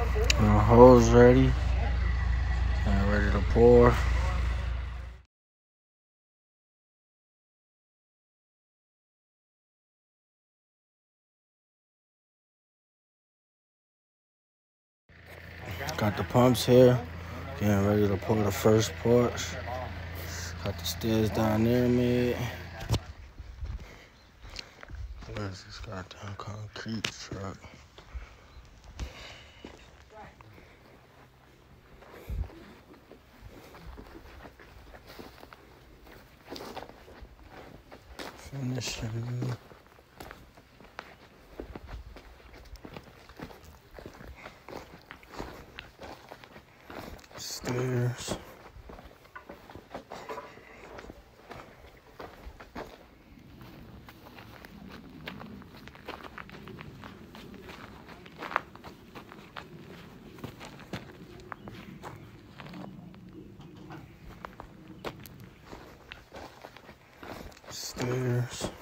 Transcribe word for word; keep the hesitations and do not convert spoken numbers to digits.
The hose ready. And ready to pour. Got the pumps here. Getting ready to pour the first porch. Got the stairs down there made. Where's this goddamn concrete truck? Finishing. Stairs. Stairs.